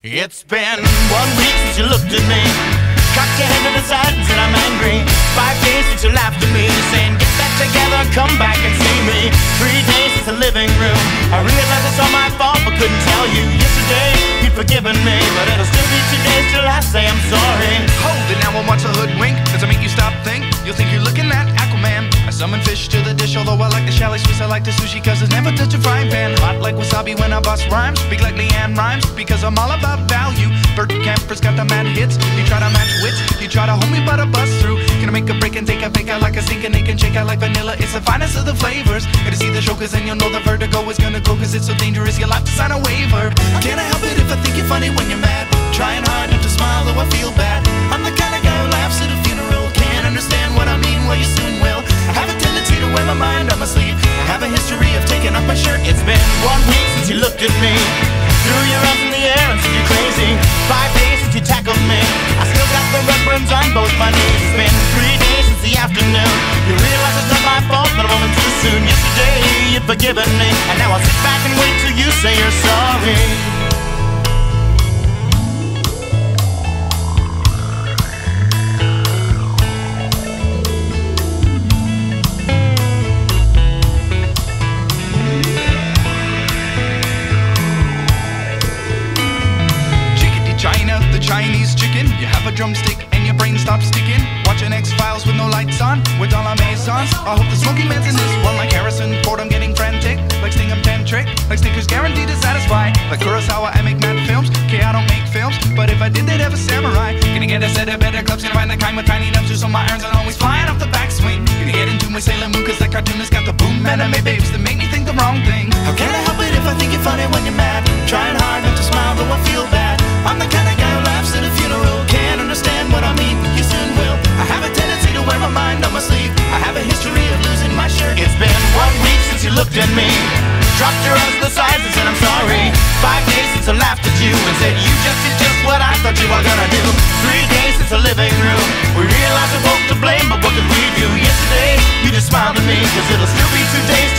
It's been 1 week since you looked at me, cocked your head to the side and said I'm angry. 5 days since you laughed at me, saying get back together, come back and see me. 3 days since the living room, I realized it's all my fault but couldn't tell you. Yesterday you'd forgiven me, but it'll still be 2 days till I say I'm sorry. Hold it now, I want a hoodwink. Does it make you stop think? You'll think you're looking at Aquaman. I summon fish to the dish, although I like the chalet Swiss, I like the sushi cause it's never touch a frying pan. Hot like wasabi when I bust rhymes, speak like Leanne Rhymes because I'm all about value. Bert Camper's got the mad hits, you try to match wits, you try to hold me but I bust through. Gonna make a break and take a fake out like a sink and they can shake out like vanilla. It's the finest of the flavors. Gonna see the show cause then you'll know the vertigo is gonna go cause it's so dangerous you'll have to sign a waiver. Can I help it if I think you're funny when you're mad? Trying hard not to smile though I feel bad. I'm the kind of guy who laughs at a funeral. Can't understand what I mean, well you soon will. I have a tendency to wear my mind on my sleeve. I have a history of taking off my shirt. It's been 1 week since you looked at me, threw your arms in the air and said you're crazy. 5 days since you tackled me, I still got the red burns on both my knees. It's been 3 days since the afternoon, you realize it's not my fault but I'm only too soon. Yesterday you'd forgiven me, and now I'll sit back and wait till you say you're sorry. China, the Chinese chicken. You have a drumstick and your brain stops sticking. Watching X-Files with no lights on, with all our maisons. I hope the smoking man's in this one like Harrison Ford. I'm getting frantic, like Sting I'm tantric, like Snickers guaranteed to satisfy. Like Kurosawa, I make mad films. Okay, I don't make films, but if I did, they'd have a samurai. Gonna get a set of better clubs, gonna find the kind with tiny nubs, so my irons are always flying off the backswing. Gonna get into my Sailor Moon cause that cartoonist got the boom anime babes that make me think the wrong thing. How can I help it if I think you're funny when you're mad? Trying hard not to smile though I feel bad. I'm the kind of guy who laughs at a funeral. Can't understand what I mean, you soon will. I have a tendency to wear my mind on my sleeve. I have a history of losing my shirt. It's been 1 week since you looked at me, dropped your arms to the sides and said I'm sorry. 5 days since I laughed at you and said you just did just what I thought you were gonna do. 3 days since the living room, we realized we're both to blame, but what could we do? Yesterday you just smiled at me cause it'll still be 2 days